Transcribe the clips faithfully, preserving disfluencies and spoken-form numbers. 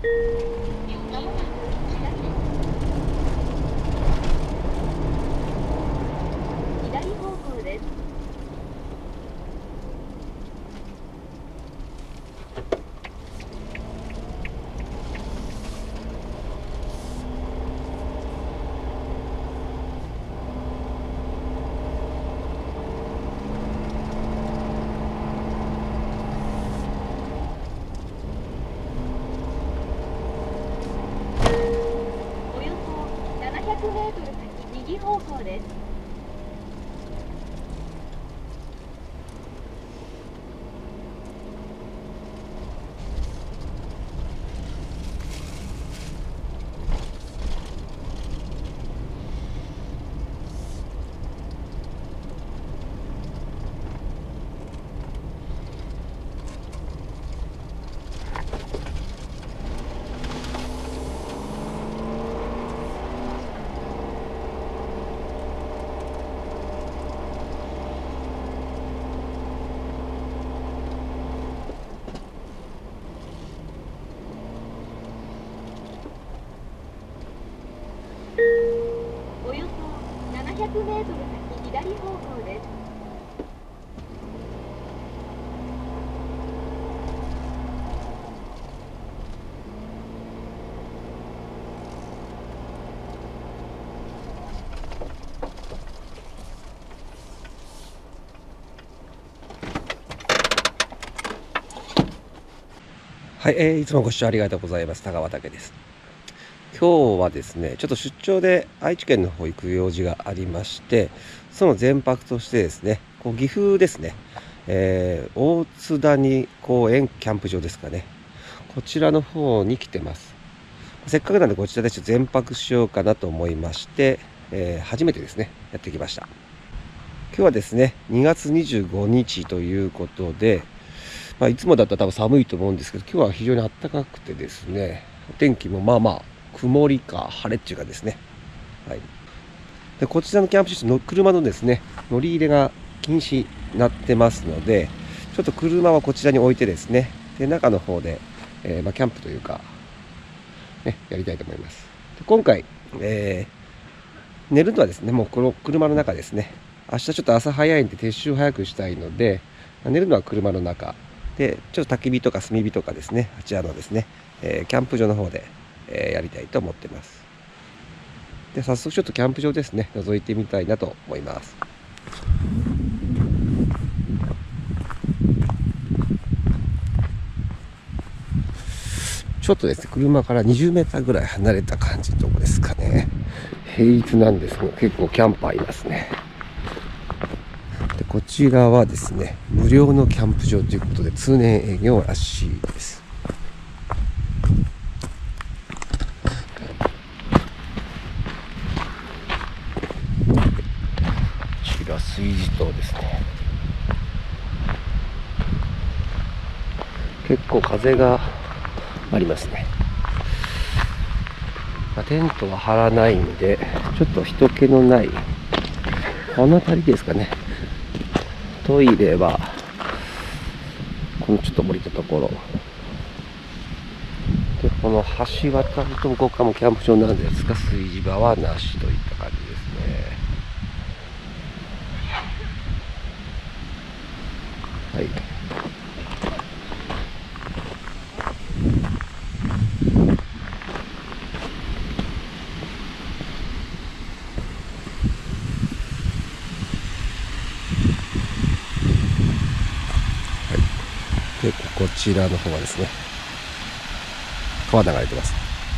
右方向です。およそななひゃくメートル先左方向です。 はい、えー、いつもご視聴ありがとうございます。田川武です。今日はですね、ちょっと出張で愛知県の方行く用事がありまして、その前泊としてですね、こう岐阜ですね、えー、大津谷公園キャンプ場ですかね、こちらの方に来てます。せっかくなんでこちらでちょっと前泊しようかなと思いまして、えー、初めてですね、やってきました。今日はですね、にがつにじゅうごにちということで、まあ、いつもだったら多分寒いと思うんですけど、今日は非常に暖かくてですね、天気もまあまあ曇りか晴れっていうかですね、はい、でこちらのキャンプ場の車のですね乗り入れが禁止になってますので、ちょっと車はこちらに置いてですね、で中の方で、えーまあ、キャンプというか、ね、やりたいと思います。で今回、えー、寝るのはですね、もうこの車の中ですね。明日ちょっと朝早いんで撤収早くしたいので、寝るのは車の中で、ちょっと焚き火とか炭火とかですね、あちらのですね、えー、キャンプ場の方で、えー、やりたいと思ってます。で、早速ちょっとキャンプ場ですね、覗いてみたいなと思います。ちょっとですね、車からにじゅうメーターぐらい離れた感じのとこですかね。平日なんですが、結構キャンパーいますね。でこちらはですね、無料のキャンプ場ということで通年営業らしいです。こちら炊事棟ですね。結構風がありますね。まあ、テントは張らないんで、ちょっと人気のないこの辺りですかね。トイレはこのちょっと降りたところで、この橋渡ると向こう側もキャンプ場なんですが、炊事場はなしといった感じですね。はい、でこちらの方はですね、川流れてます。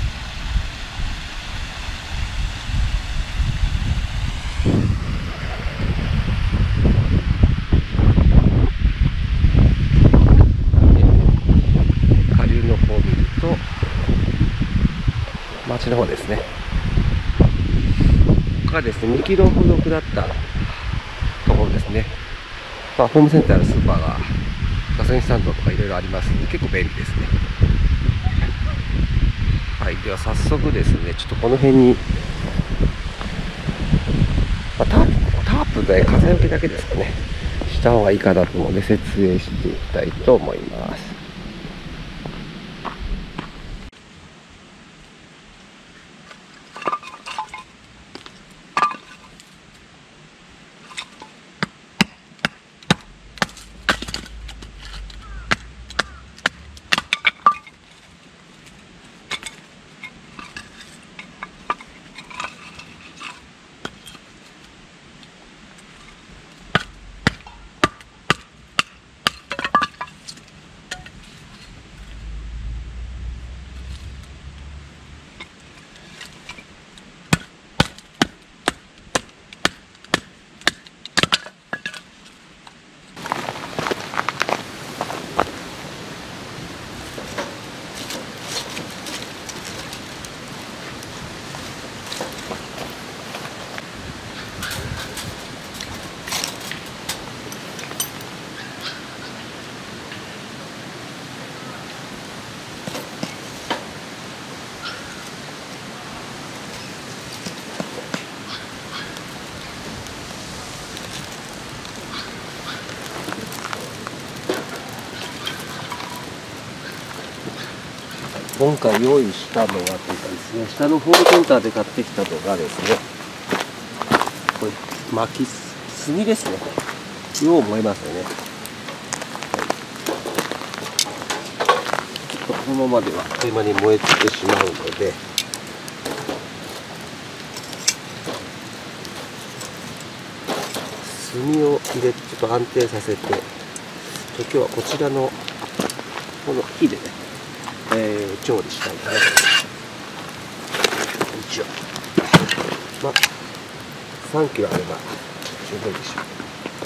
下流の方を見ると町の方ですね。ここからですねにキロほど下ったところですね。まあ、ホームセンターのスーパーがガソリンスタンドとかいろいろありますので、結構便利ですね。はい、では早速ですね、ちょっとこの辺に、まあ、タープ、タープで風よけだけですかね、した方がいいかなと思うので設営していきたいと思います。 今回用意したのはというかですね、下のホームセンターで買ってきたのがですね、これ薪炭ですね。よう燃えますよね。はい、ちょっとこのままではあっという間に燃えてしまうので、炭を入れてちょっと安定させて、今日はこちらのこの火でね、えー、調理したいかなと。一応まあさんキロあれば十分でしょう。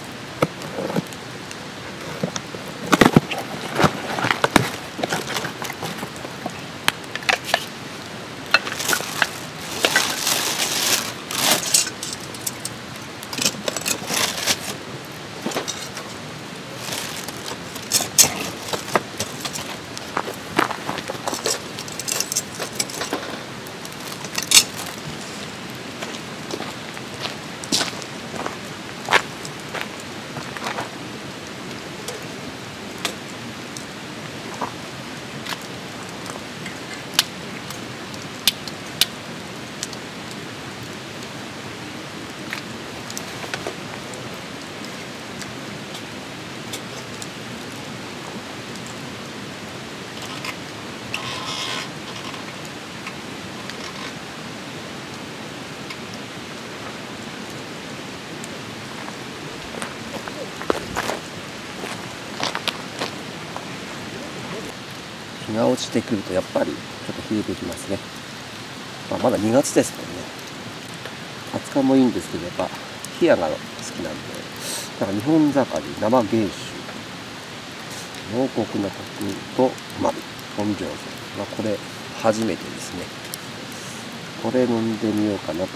日が落ちてくるとやっぱりちょっと冷えてきますね。まあ、まだにがつですもんね。熱燗もいいんですけど、やっぱ冷やが好きなんで、だから日本盛り生原酒、濃厚なコクとうまみ、本醸造、まあ、これ初めてですね。これ飲んでみようかなと思います。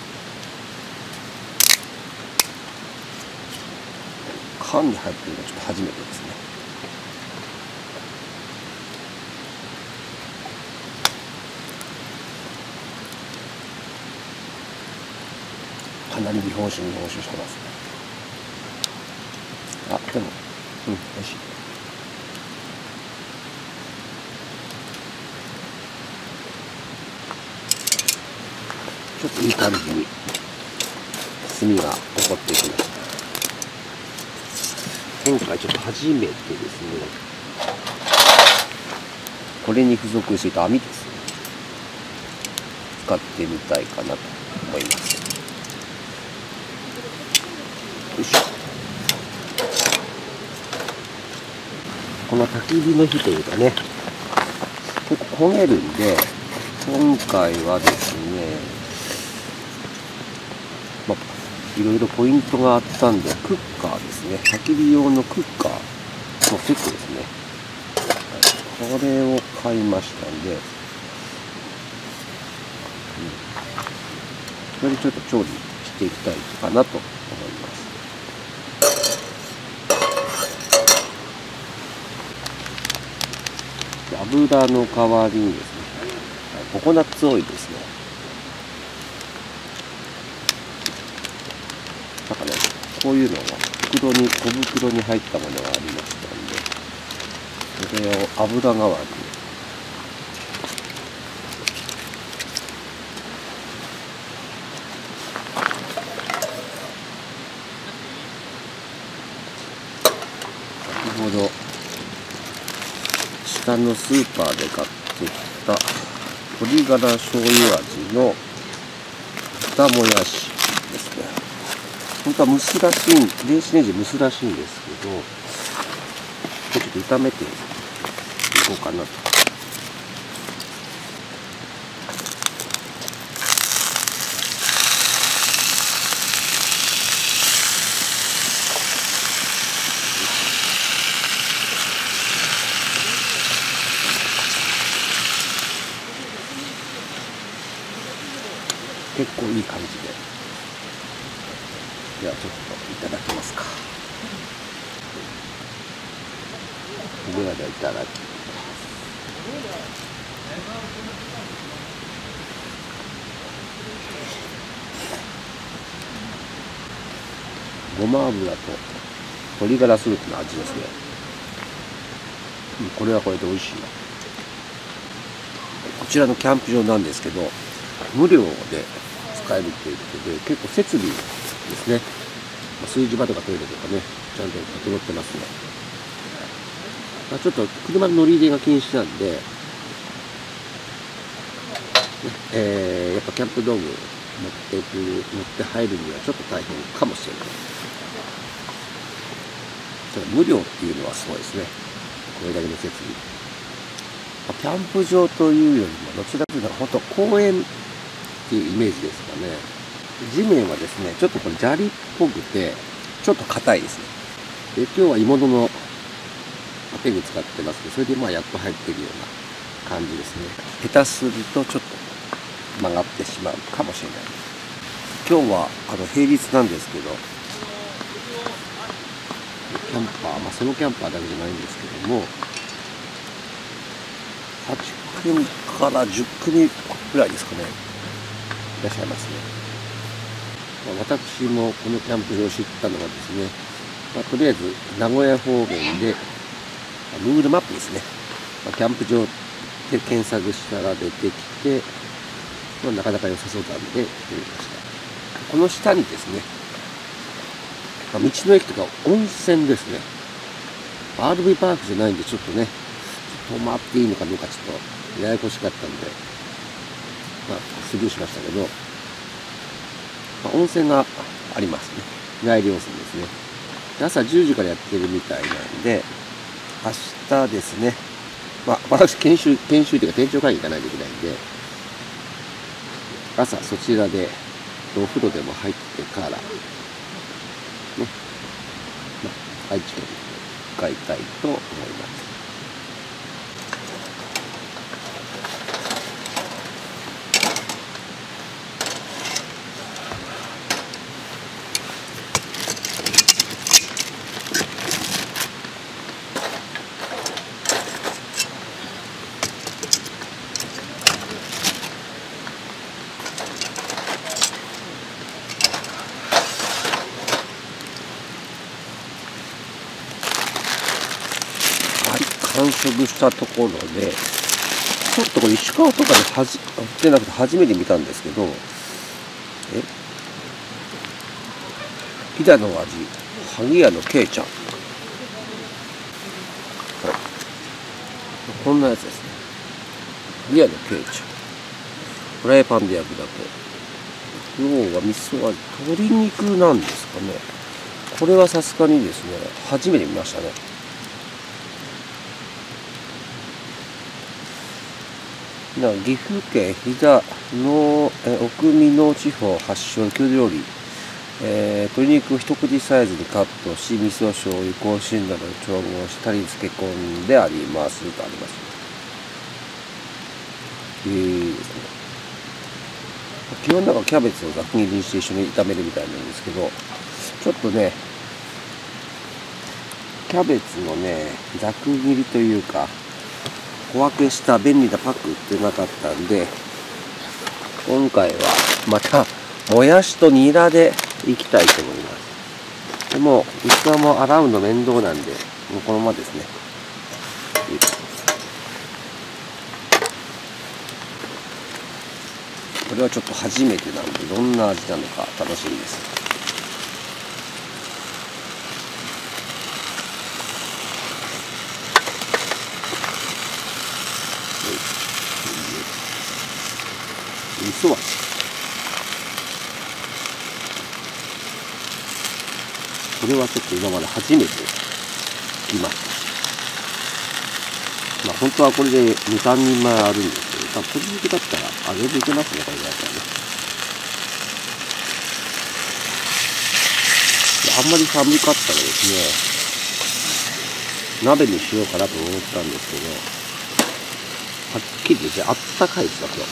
缶に入っているのはちょっと初めてですね。かなり日本酒日本酒してますね。あ、でも、うん、美味しい。ちょっといい感じに炭が起こってきました。今回ちょっと初めてですね、これに付属していた網ですね、使ってみたいかなと思います。よいしょ。この焚き火の火というかね、結構焦げるんで、今回はですね、まあ、いろいろポイントがあったんで、クッカーですね、焚き火用のクッカーのセットですね、はい、これを買いましたんで、うん、それでちょっと調理していきたいかなと思います。油の代わりにですね、ココナッツオイルですね。なんかね、こういうのが袋に、小袋に入ったものがありましたんで、それを油代わりに。先ほど、下のスーパーで買ってきた鶏ガラ醤油味の豚もやしですね。本当は蒸すらしい、電子レンジで蒸すらしいんですけど、ちょっと炒めていこうかなと。結構いい感じで。ではちょっといただきますか。ではではいただきます。ごま油と鶏ガラスープの味ですね。うん、これはこれで美味しいな。 ちらのキャンプ場なんですけど、無料で使えるということで、結構設備ですね、炊事場とかトイレとかね、ちゃんと整ってますね。まあ、ちょっと車の乗り入れが禁止なんで、ねえー、やっぱキャンプ道具持っていく、持って入るにはちょっと大変かもしれない。ただ無料っていうのはすごいですね。これだけの設備。キャンプ場というよりも、どちらかというと本当公園っていうイメージですかね。地面はですね、ちょっとこれ砂利っぽくて、ちょっと硬いですね。で、今日は鋳物のペグ使ってますけど、それでまあやっと入ってるような感じですね。下手するとちょっと曲がってしまうかもしれない。今日はあの平日なんですけど、キャンパー、まあソロキャンパーだけじゃないんですけども、はちくみからじゅっくみぐらいですかね、いらっしゃいますね。まあ、私もこのキャンプ場を知ったのはですね、まあ、とりあえず名古屋方面で Google マップですね、まあ、キャンプ場で検索したら出てきて、まあ、なかなか良さそうなんで行ってみました。この下にですね、まあ、道の駅とか温泉ですね、 アールブイ パークじゃないんでちょっとね泊まっていいのかどうかちょっとややこしかったんで、まあ、スルーしましたけど、まあ、温泉がありますね。日帰り温泉ですね。で朝じゅうじからやってるみたいなんで、明日ですね、まあ、私、研修、研修というか店長会議行かないといけないんで、朝そちらでお風呂でも入ってから、ね、まあ、愛知県に向かいたいと思います。完食したところで、ちょっとこれ石川とかではじ売ってなくて初めて見たんですけど、え飛騨の味、萩屋のけいちゃん、はい、こんなやつですね。萩屋のけいちゃん、フライパンで焼くだけ。要は味噌味、鶏肉なんですかね。これはさすがにですね、初めて見ましたね。岐阜県飛騨の奥美濃地方発祥の郷土料理、えー、鶏肉を一口サイズにカットし、味噌醤油香辛などを調合したり漬け込んでありますとあります。えーですね、基本なんかキャベツをざく切りにして一緒に炒めるみたいなんですけど、ちょっとねキャベツのねざく切りというか小分けした便利なパック売ってなかったんで、今回はまたもやしとニラでいきたいと思います。でも器も洗うの面倒なんで、もうこのままですね。これはちょっと初めてなんで、どんな味なのか楽しみです。味噌味、これはちょっと今まで初めて聞きました。まあ本当はこれでに、さんにんまえあるんですけど、多分鶏肉だったらあげていけますね、これだったらね。あんまり寒かったらですね、鍋にしようかなと思ったんですけど、はっきり言ってあったかいですわ、今日。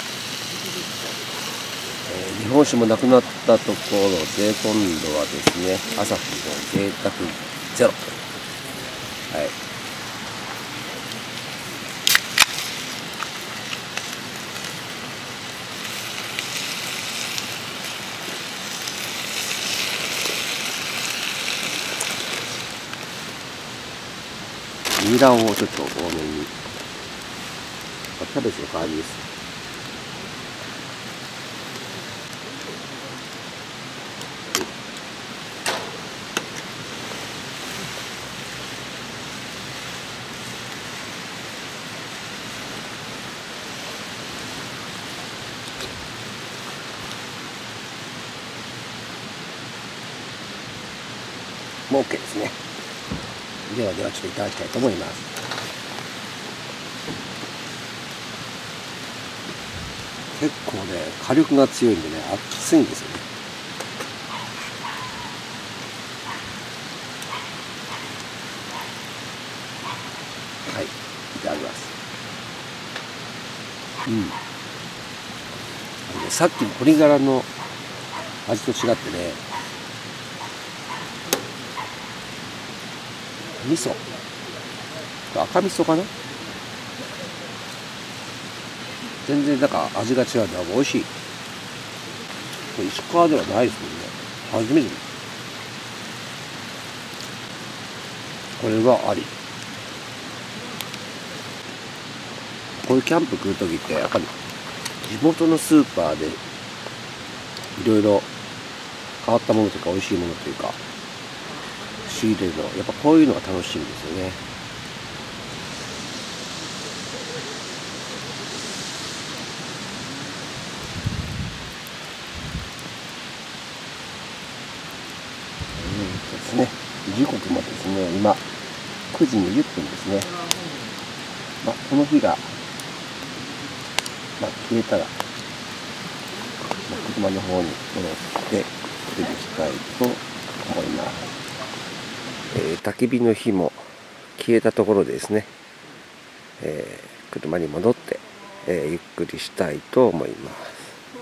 日本酒もなくなったところで、今度はですね、アサヒの贅沢ゼロ。はい。ニラをちょっと多めに。 キャベツの代わりです。もう OK ですね。ではではちょっといただきたいと思います。結構ね火力が強いんでね熱いんですよね。はい、いただきます。うん。あのね、さっきの鶏ガラの味と違ってね、味噌赤味噌かな、全然なんか味が違うのは美味しい。これ石川ではないですけどね、初めて。これはあり。こういうキャンプ来るときってやっぱり地元のスーパーでいろいろ変わったものというか美味しいものというか仕入れるの、やっぱこういうのが楽しいんですよね。うんですね。時刻もですね、今くじにじゅっぷんですね。まあ、この日が、まあ、消えたら、まあ、車の方に戻って出てきたいと思います。えー、焚き火の火も消えたところでですね、えー、車に戻って、えー、ゆっくりしたいと思います。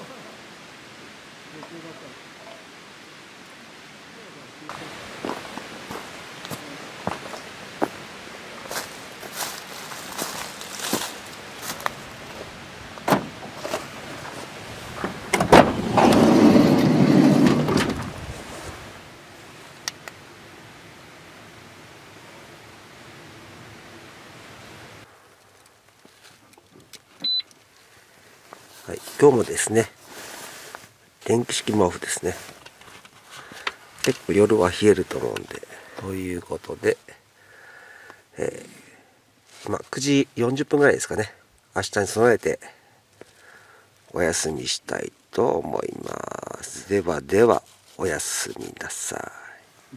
はい、今日もですね、電気式毛布ですね。結構夜は冷えると思うんで、ということで、えー、まあくじよんじゅっぷんぐらいですかね。明日に備えてお休みしたいと思います。ではでは、おやすみなさい。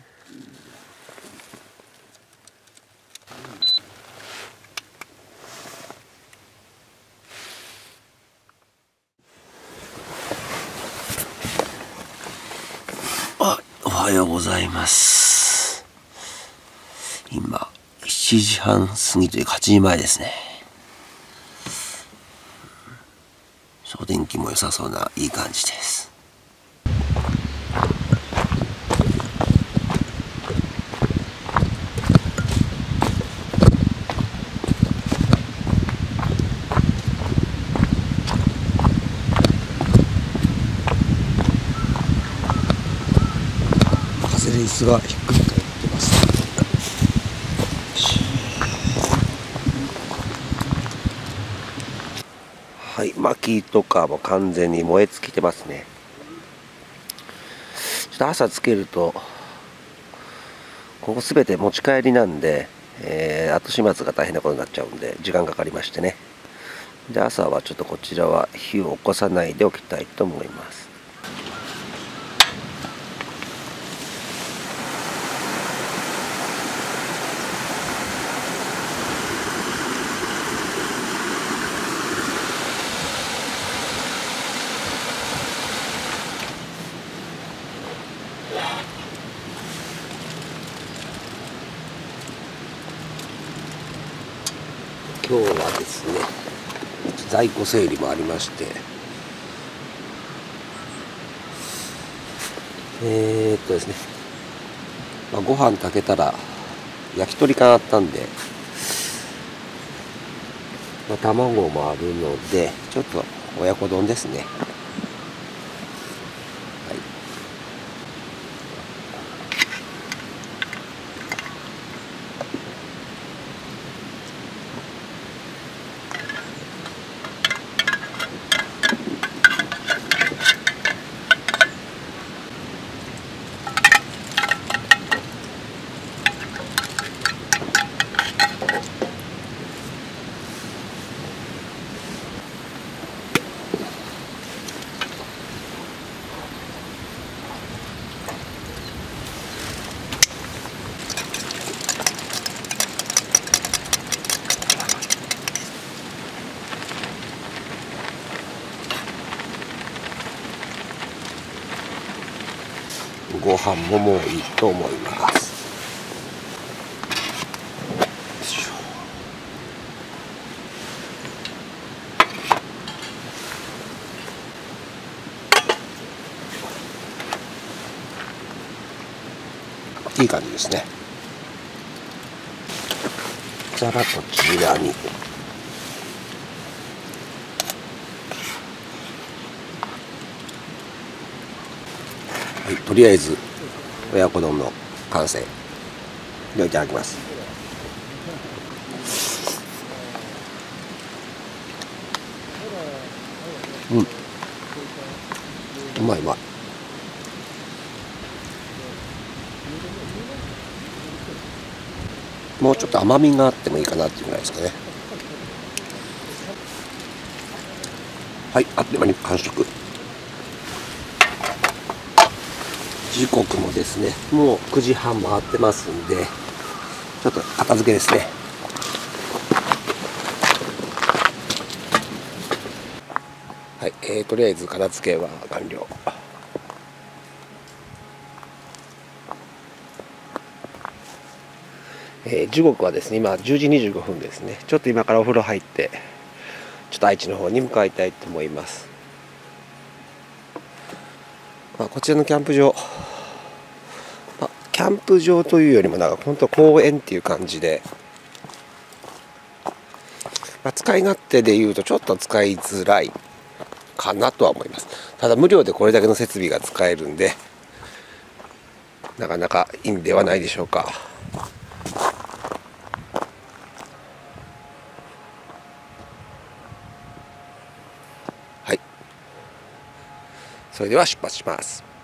あ、おはようございます。今しちじはん過ぎというかはちじまえですね。お天気も良さそうないい感じです。風レースがひっくり返ってます。はい、薪とかも完全に燃え尽きてますね。ちょっと朝つけるとここすべて持ち帰りなんで、えー、後始末が大変なことになっちゃうんで時間かかりましてね。で朝はちょっとこちらは火を起こさないでおきたいと思います。今日はですね、在庫整理もありまして、えー、っとですね、まあ、ご飯炊けたら焼き鳥缶あったんで、まあ、卵もあるのでちょっと親子丼ですね。 ご飯ももういいと思います。いい感じですね。じゃあこちらにはい、とりあえず親子丼の完成。ではいただきます。うん、うまいうまい。もうちょっと甘みがあってもいいかなっていうぐらいですかね。はい、あっという間に完食。時刻もですね、もうくじはん回ってますんで、ちょっと片付けですね。はい、えー、とりあえず片付けは完了。えー、時刻はですね、今じゅうじにじゅうごふんですね。ちょっと今からお風呂入って、ちょっと愛知の方に向かいたいと思います。まあ、こちらのキャンプ場、まあ、キャンプ場というよりもなんか本当公園っていう感じで、まあ、使い勝手でいうとちょっと使いづらいかなとは思います。ただ無料でこれだけの設備が使えるんで、なかなかいいんではないでしょうか。はい、それでは出発します。